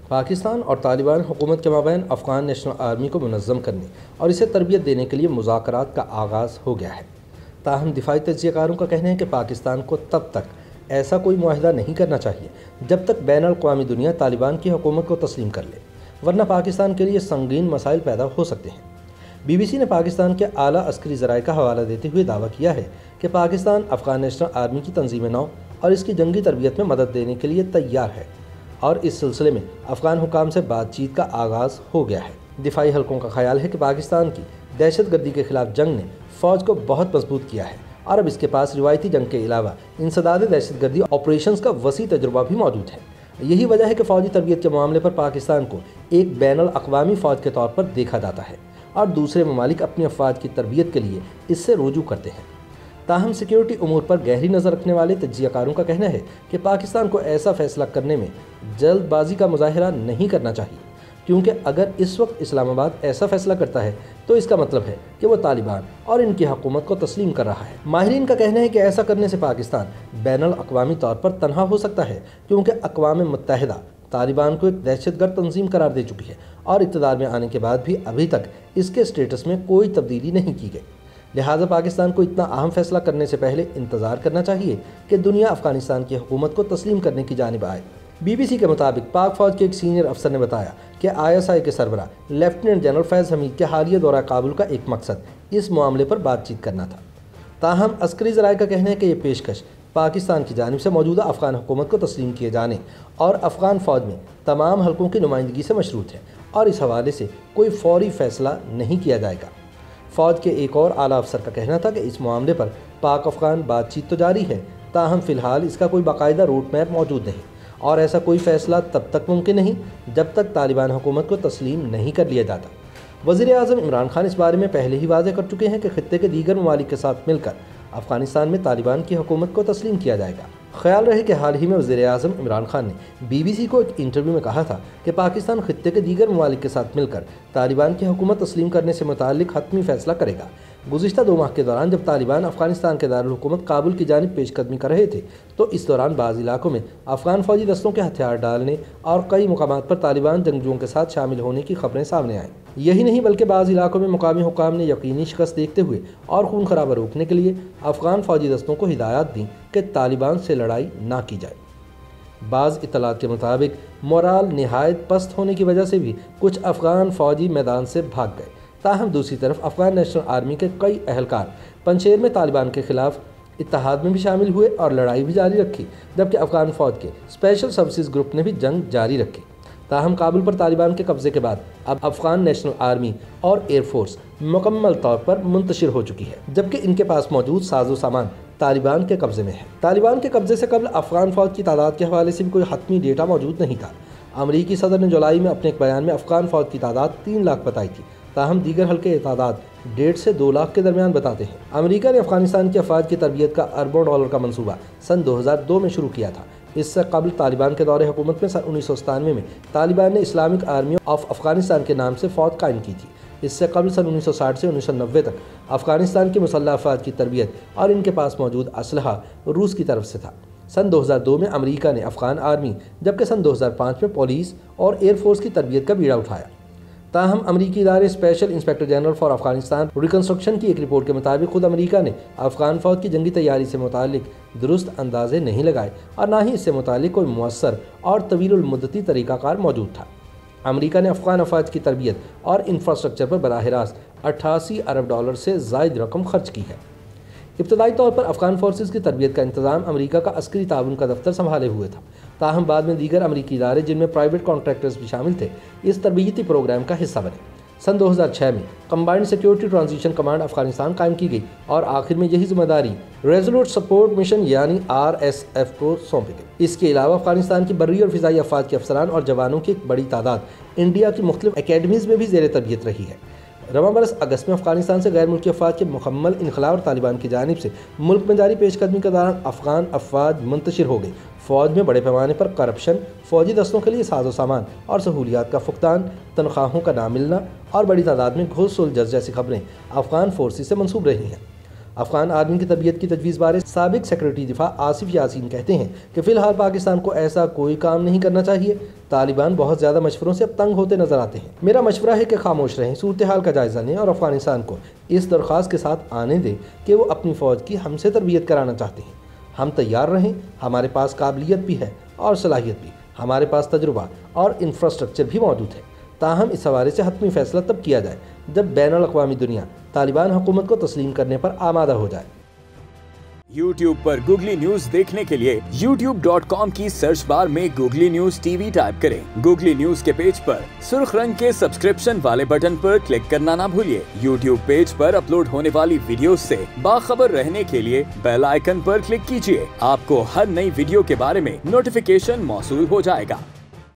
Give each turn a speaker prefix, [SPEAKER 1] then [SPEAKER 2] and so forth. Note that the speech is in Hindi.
[SPEAKER 1] पाकिस्तान और तालिबान हुकूमत के माबैन अफ़गान नेशनल आर्मी को मुनज़्ज़म करने और इसे तरबियत देने के लिए मुज़ाकरात का आगाज़ हो गया है। ताहम दिफाई तज्ज़ियाकारों का कहना है कि पाकिस्तान को तब तक ऐसा कोई मुआहदा नहीं करना चाहिए जब तक बैन अल-अक़वामी दुनिया तालिबान की हुकूमत को तस्लीम कर ले, वरना पाकिस्तान के लिए संगीन मसाइल पैदा हो सकते हैं। BBC ने पाकिस्तान के आला अस्करी ज़राए का हवाला देते हुए दावा किया है कि पाकिस्तान अफ़गान नेशनल आर्मी की तंजीम नौ और इसकी जंगी तरबियत में मदद देने के लिए तैयार है और इस सिलसिले में अफ़गान हुकाम से बातचीत का आगाज़ हो गया है। दिफाई हलकों का ख्याल है कि पाकिस्तान की दहशतगर्दी के खिलाफ जंग ने फ़ौज को बहुत मजबूत किया है और अब इसके पास रिवायती जंग के अलावा इंसदाद दहशतगर्दी ऑपरेशंस का वसी तजुर्बा भी मौजूद है। यही वजह है कि फ़ौजी तरबियत के मामले पर पाकिस्तान को एक बैनुल अक़वामी फ़ौज के तौर पर देखा जाता है और दूसरे ममालिक अपनी अफवाज की तरबियत के लिए इससे रुजू करते हैं। ताहम सिक्योरिटी उमूर पर गहरी नज़र रखने वाले तज्ज़ियाकारों का कहना है कि पाकिस्तान को ऐसा फैसला करने में जल्दबाजी का मुजाहिरा नहीं करना चाहिए, क्योंकि अगर इस वक्त इस्लामाबाद ऐसा फैसला करता है तो इसका मतलब है कि वो तालिबान और इनकी हुकूमत को तस्लीम कर रहा है। माहिरीन का कहना है कि ऐसा करने से पाकिस्तान बैनुल अक़वामी तौर पर तनहा हो सकता है, क्योंकि अक़वाम मुत्तहिदा तालिबान को एक दहशतगर्द तंजीम करार दे चुकी है और इक़्तिदार में आने के बाद भी अभी तक इसके स्टेटस में कोई तब्दीली नहीं की गई। लिहाजा पाकिस्तान को इतना अहम फैसला करने से पहले इंतज़ार करना चाहिए कि दुनिया अफ़गानिस्तान की हुकूमत को तस्लीम करने की जानिब आए। BBC के मुताबिक पाक फ़ौज के एक सीनियर अफसर ने बताया कि ISI के सरबरा लेफ्टिनेंट जनरल फैज़ हमीद के हालिया दौरा काबुल का एक मकसद इस मामले पर बातचीत करना था। ताहम अस्करी ज़राए का कहना है कि यह पेशकश पाकिस्तान की जानिब से मौजूदा अफ़गान हुकूमत को तस्लीम किए जाने और अफ़गान फ़ौज में तमाम हलकों की नुमाइंदगी से मशरूत है और इस हवाले से कोई फ़ौरी फ़ैसला नहीं किया जाएगा। फ़ौज के एक और आला अफसर का कहना था कि इस मामले पर पाक अफ़गान बातचीत तो जारी है, ताहम फ़िलहाल इसका कोई बाकायदा रूट मैप मौजूद नहीं और ऐसा कोई फ़ैसला तब तक मुमकिन नहीं जब तक तालिबान हुकूमत को तस्लीम नहीं कर लिया जाता। वज़ीर-ए-आज़म इमरान खान इस बारे में पहले ही वाज़ेह कर चुके हैं कि ख़ित्ते के दीगर ममालिक के साथ मिलकर अफ़गानिस्तान में तालिबान की हुकूमत को तस्लीम किया जाएगा। ख्याल रहे कि हाल ही में वज़ीर-ए-आज़म इमरान खान ने BBC को एक इंटरव्यू में कहा था कि पाकिस्तान ख़ित्ते के दीगर ममालिक के साथ मिलकर तालिबान की हुकूमत तस्लीम करने से मुताल्लिक़ हतमी फ़ैसला करेगा। गुज़िश्ता 2 माह के दौरान जब तालिबान अफ़गानिस्तान के दारुल हुकूमत काबुल की जानिब पेशकदमी कर रहे थे तो इस दौरान बाज़ इलाकों में अफ़गान फ़ौजी दस्तों के हथियार डालने और कई मुकामात पर तालिबान जंगजुओं के साथ शामिल होने की खबरें सामने आईं। यही नहीं बल्कि बाज़ इलाकों में मुकामी हुकाम ने यकीनी शिकस्त देखते हुए और खून खराबा रोकने के लिए अफ़गान फ़ौजी दस्तों को हिदायत दी कि तालिबान से लड़ाई ना की जाए। बाज़ इत्तलात के मुताबिक मोराल नहायत पस्त होने की वजह से भी कुछ अफ़गान फ़ौजी मैदान से भाग गए। ताहम दूसरी तरफ अफ़गान नेशनल आर्मी के कई अहलकार पंशेर में तालिबान के खिलाफ इत्तेहाद में भी शामिल हुए और लड़ाई भी जारी रखी, जबकि अफ़गान फ़ौज के स्पेशल सर्विसेज ग्रुप ने भी जंग जारी रखी। ताहम काबुल पर तालिबान के कब्ज़े के बाद अब अफ़गान नेशनल आर्मी और एयरफोर्स मुकम्मल तौर पर मुंतशिर हो चुकी है, जबकि इनके पास मौजूद साजो सामान तालिबान के कब्ज़े में है। तालिबान के कब्ज़े से कबल अफ़गान फ़ौज की तादाद के हवाले से भी कोई हतमी डेटा मौजूद नहीं था। अमरीकी सदर ने जुलाई में अपने एक बयान में अफ़गान फ़ौज की तादाद 3 लाख बताई थी, ताहम दीगर हल्के तादाद 1.5 से 2 लाख के दरमियान बताते हैं। अमेरिका ने अफ़गानिस्तान की अफवाज की तरबियत का अरबों डॉलर का मनसूबा सन 2002 में शुरू किया था। इससे कबल तालिबान के दौरे हुकूमत में सन 1997 में तालिबान ने इस्लामिक आर्मी ऑफ अफ़गानिस्तान के नाम से फ़ौज कायम की थी। इससे कबल सन 1960 से 1990 तक अफ़गानिस्तान की मुसल्लह अफवाज की तरबियत और इनके पास मौजूद असलहा रूस की तरफ से था। सन 2002 में अमेरिका ने अफ़गान आर्मी जबकि सन 2005 में पुलिस और एयरफोर्स की तरबियत का बीड़ा उठाया। ताहम अमरीकी इदारे special inspector general for Afghanistan reconstruction की एक रिपोर्ट के मुताबिक खुद अमेरिका ने अफ़गान फ़ौज की जंगी तैयारी से मुतालिक दुरुस्त अंदाजे नहीं लगाए और ना ही इससे मुतालिक कोई मुअस्सर और तवील मुद्दती तरीक़ाकार मौजूद था। अमेरिका ने अफ़गान अफवाज की तरबियत और इंफ्रास्ट्रक्चर पर बराह रास्त 88 अरब डॉलर से ज़ायद रकम खर्च की है। इब्तदाई तौर पर अफ़गान फोर्सेस की तरबियत का इंतज़ाम अमेरिका का अस्करी ताउन का दफ्तर संभाले हुए था। ताहम बाद में दीगर अमरीकी इदारे जिनमें प्राइवेट कॉन्ट्रैक्टर्स भी शामिल थे इस तरबियती प्रोग्राम का हिस्सा बने। सन 2006 में combined security transition command Afghanistan कायम की गई और आखिर में यही जिम्मेदारी रेजोल्यूट सपोर्ट मिशन यानी RSF को सौंपी गई। इसके अलावा अफ़गानिस्तान की बर्री और फ़िज़ाई अफवाज के अफसरान और जवानों की एक बड़ी तादाद इंडिया की मुख्तलिफ अकेडमीज़ में भी ज़ेर तरबियत रही है। रवां बरस अगस्त में अफ़गानिस्तान से गैर मुल्की अफवाज के मुकम्मल इनखला और तालिबान की जानिब से मुल्क में जारी पेशकदमी के दौरान अफ़गान अफवाज मुंतशिर हो गई। फ़ौज में बड़े पैमाने पर करप्शन, फ़ौजी दस्तों के लिए साजो सामान और सहूलियात का फुकदान, तनख्वाहों का ना मिलना और बड़ी तादाद में घूस सुलझ जैसी खबरें अफ़गान फोर्सेस से मंसूब रही हैं। अफ़गान आर्मी की तबीयत की तजवीज़ बारे साबिक सेक्रेटरी दिफा आसिफ यासीन कहते हैं कि फ़िलहाल पाकिस्तान को ऐसा कोई काम नहीं करना चाहिए तालिबान बहुत ज़्यादा मशवरों से अब तंग होते नजर आते हैं। मेरा मशवरा है कि खामोश रहें, सूरत हाल का जायज़ा लें और अफगानिस्तान को इस दरख्वास्त के साथ आने दें कि वो अपनी फ़ौज की हमसे तरबियत कराना चाहते हैं। हम तैयार रहें, हमारे पास काबिलियत भी है और सलाहियत भी, हमारे पास तजुर्बा और इंफ्रास्ट्रक्चर भी मौजूद है। ताहम इस हवाले से हतमी फैसला तब किया जाए जब बैनुल अक़वामी दुनिया तालिबान हुकूमत को तस्लीम करने पर आमादा हो जाए।
[SPEAKER 2] YouTube पर गूगली न्यूज देखने के लिए youtube.com की सर्च बार में गूगली न्यूज TV टाइप करें। गूगली न्यूज के पेज पर सुर्ख रंग के सब्सक्रिप्शन वाले बटन पर क्लिक करना ना भूलिए। YouTube पेज पर अपलोड होने वाली वीडियोस से बाखबर रहने के लिए बेल आइकन पर क्लिक कीजिए। आपको हर नई वीडियो के बारे में नोटिफिकेशन मौसूल हो जाएगा।